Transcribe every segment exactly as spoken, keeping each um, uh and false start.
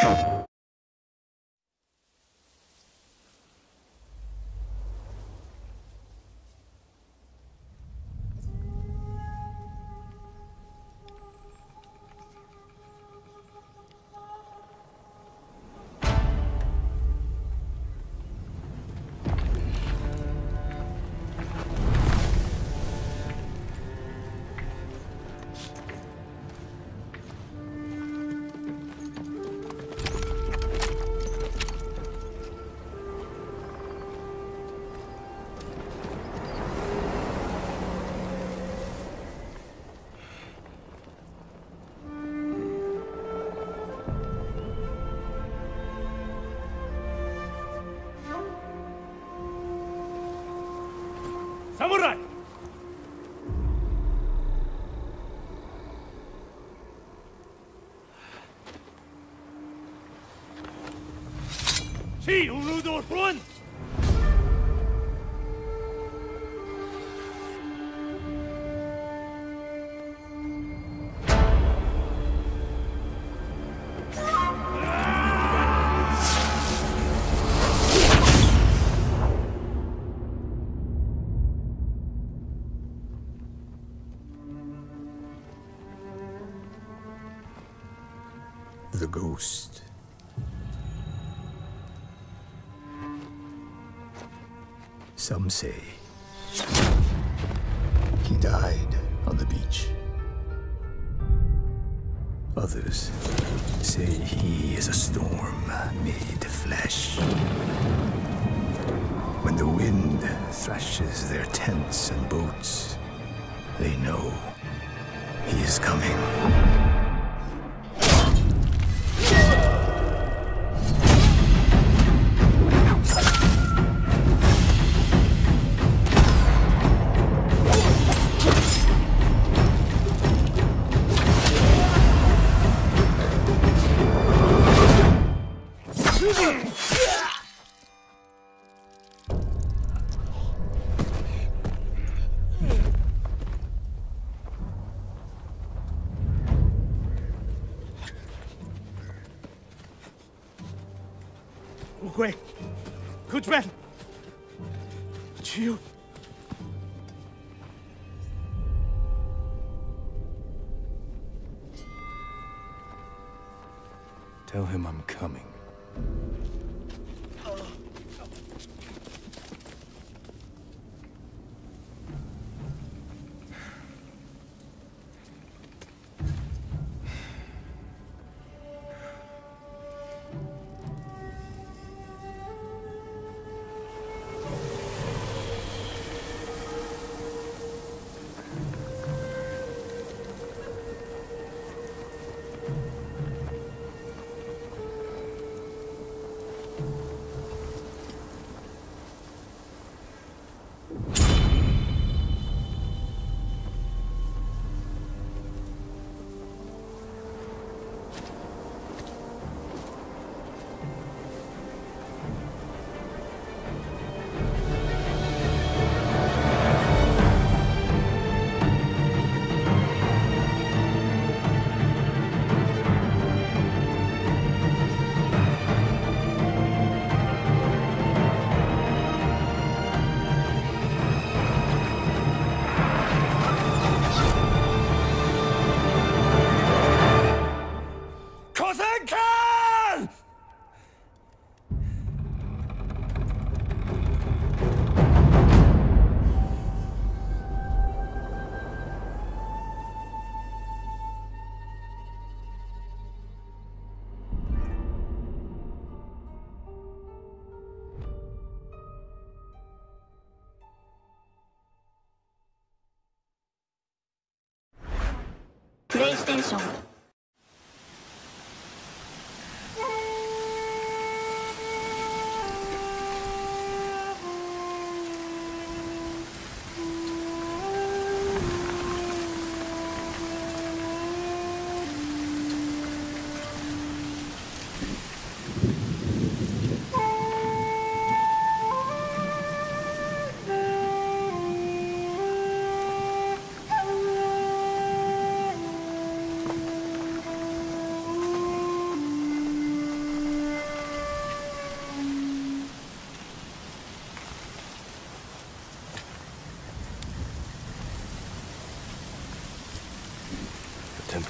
Samurai! See, Urudo run! The ghost. Some say he died on the beach. Others say he is a storm made flesh. When the wind thrashes their tents and boats, they know he is coming. Wait, good man. You. Tell him I'm coming. PlayStation.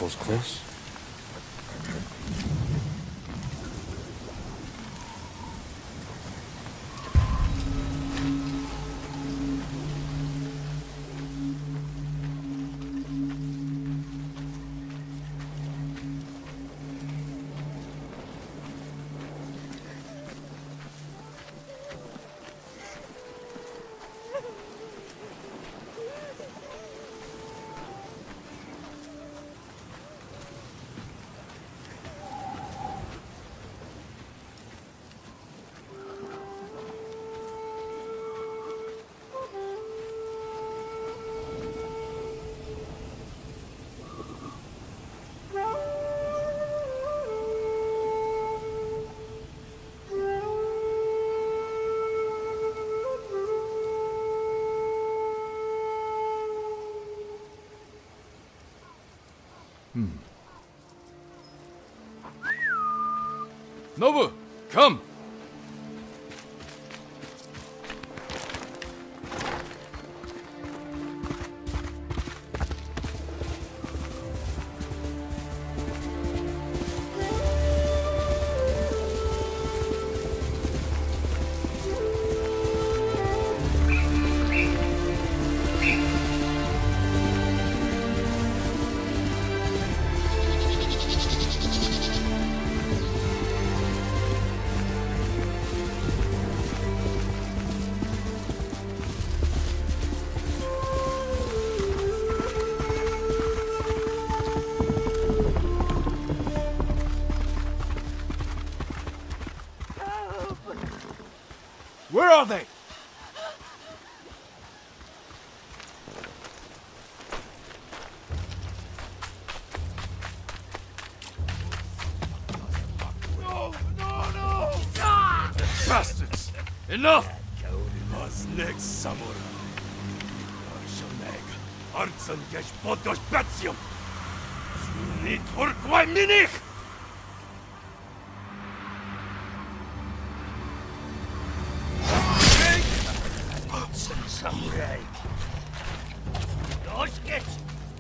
temple's close. Hmm. Nobu, come! Where are they? No, no, no! Ah! Bastards! Enough! Was next samurai? Arshoneg, Artsan gesh podos Betsium! Sunit Urquai Minich! Samurai! Los geht's!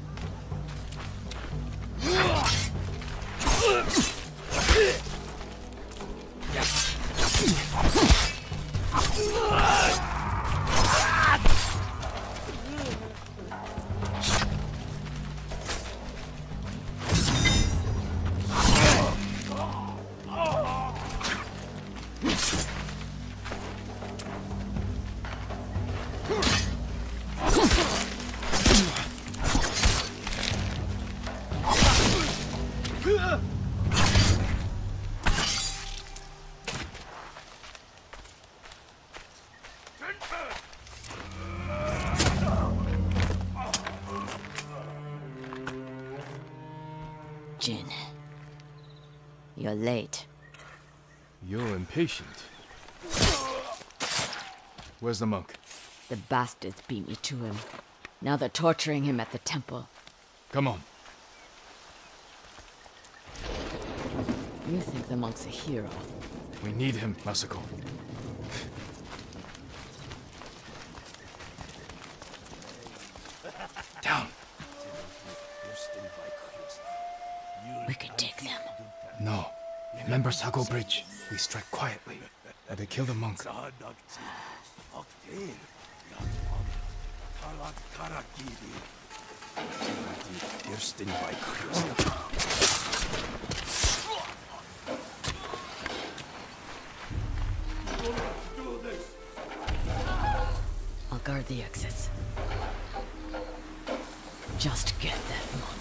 Jin, you're late. You're impatient. Where's the monk? The bastards beat me to him. Now they're torturing him at the temple. Come on. You think the monk's a hero? We need him, Masako. Down. We can take them. No. Remember Sago Bridge? We strike quietly. And they kill the monk. I'll guard the exits. Just get that monk.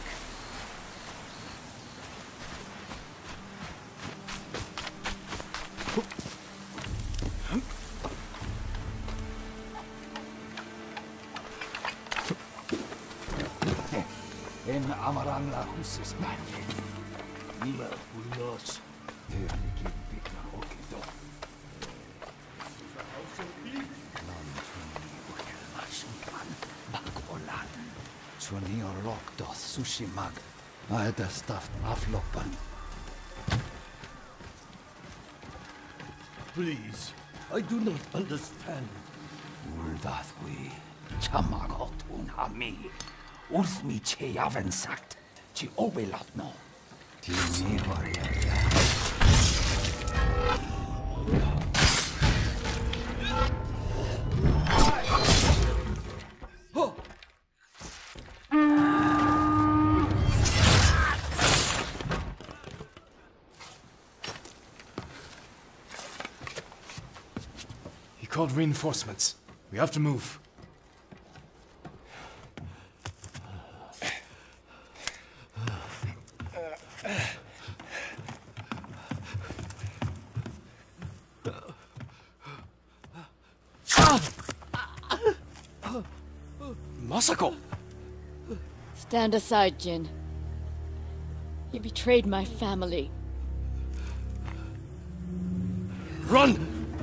En amaran la husis manje. Nima ulos. Herriki bigna okido. Non tuni ukel masuman. Bakolan. Tuni orok do Tsushima. Aeda staff aflopan. Please, I do not understand. Uldathwi. Chamagotun hami. Ulthmi che yaven sagt. Ci obelatno. Ti mi variaria. He called reinforcements. We have to move. Masako! Stand aside, Jin. You betrayed my family. Run!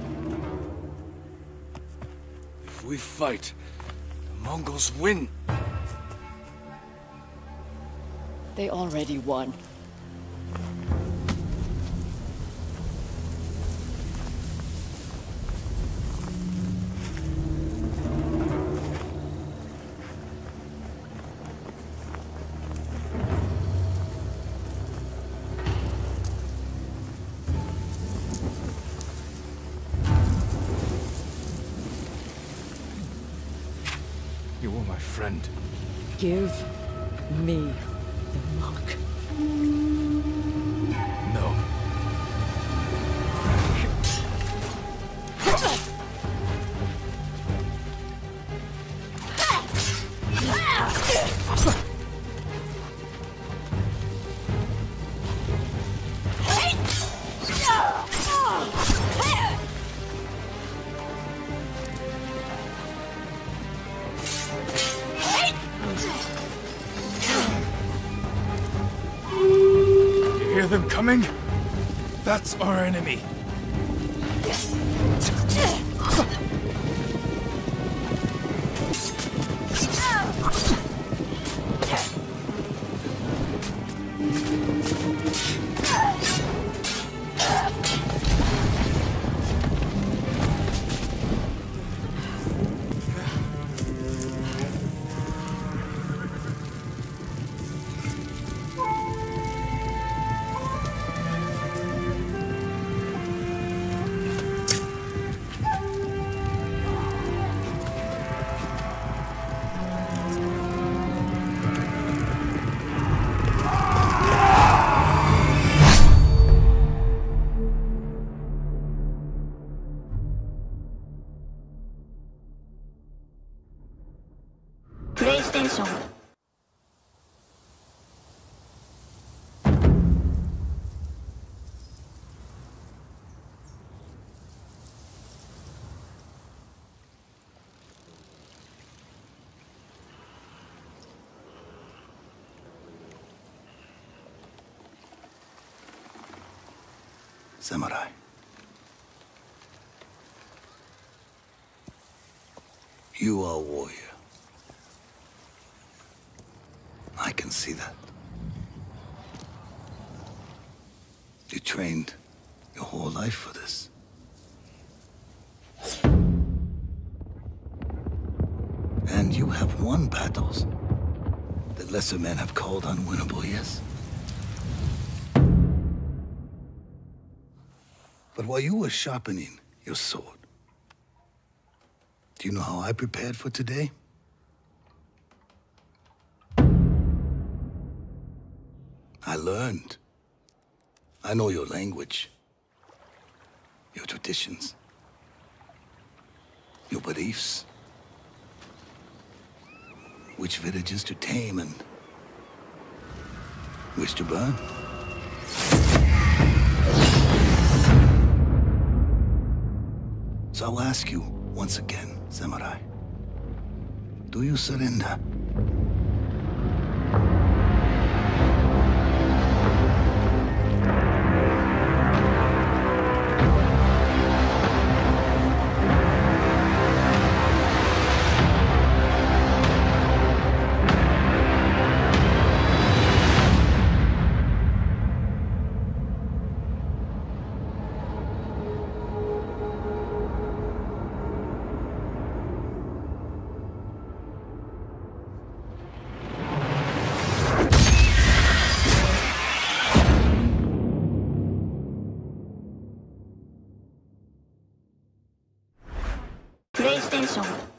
If we fight, the Mongols win. They already won. You were my friend. Give me the mark. No. Hear them coming? That's our enemy. PlayStation. Samurai. You are a warrior. I can see that. You trained your whole life for this. And you have won battles that lesser men have called unwinnable, yes? But while you were sharpening your sword, do you know how I prepared for today? I learned. I know your language, your traditions, your beliefs, which villages to tame and which to burn. So I'll ask you once again, Samurai, do you surrender? イステーション